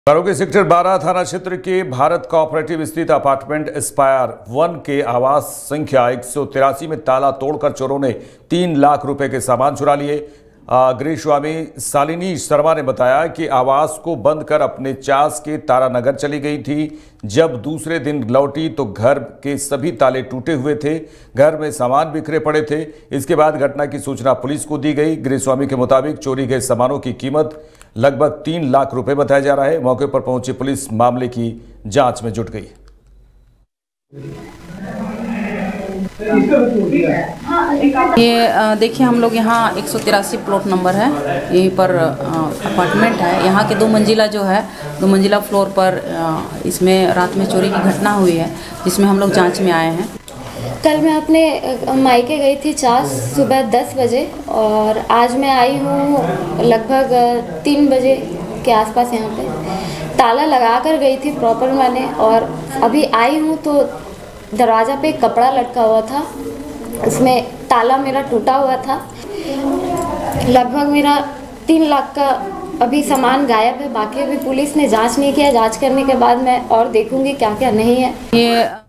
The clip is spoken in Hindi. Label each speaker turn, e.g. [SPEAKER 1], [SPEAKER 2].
[SPEAKER 1] बोकारो के सेक्टर 12 थाना क्षेत्र के भारत कोऑपरेटिव स्थित अपार्टमेंट एस्पायर 1 के आवास संख्या 183 में ताला तोड़कर चोरों ने 3 लाख रुपए के सामान चुरा लिए। गृह स्वामी शालिनी शर्मा ने बताया कि आवास को बंद कर अपने चास के तारानगर चली गई थी। जब दूसरे दिन लौटी तो घर के सभी ताले टूटे हुए थे, घर में सामान बिखरे पड़े थे। इसके बाद घटना की सूचना पुलिस को दी गई। गृह स्वामी के मुताबिक चोरी गए सामानों की कीमत लगभग 3 लाख रुपए बताया जा रहा है। मौके पर पहुंची पुलिस मामले की जांच में जुट गई।
[SPEAKER 2] ये देखिए, हम लोग यहाँ 183 प्लॉट नंबर है, यहीं पर अपार्टमेंट है। यहाँ के 2 मंजिला जो है, 2 मंजिला फ्लोर पर इसमें रात में चोरी की घटना हुई है, जिसमें हम लोग जांच में आए हैं।
[SPEAKER 3] कल मैं अपने मायके गई थी सुबह 10 बजे और आज मैं आई हूँ लगभग 3 बजे के आसपास। यहाँ पे ताला लगा कर गई थी प्रॉपर मैंने, और अभी आई हूँ तो दरवाज़ा पे कपड़ा लटका हुआ था, उसमें ताला मेरा टूटा हुआ था। लगभग मेरा 3 लाख का अभी सामान गायब है। बाकी अभी पुलिस ने जांच नहीं किया, जांच करने के बाद मैं और देखूंगी क्या क्या नहीं है।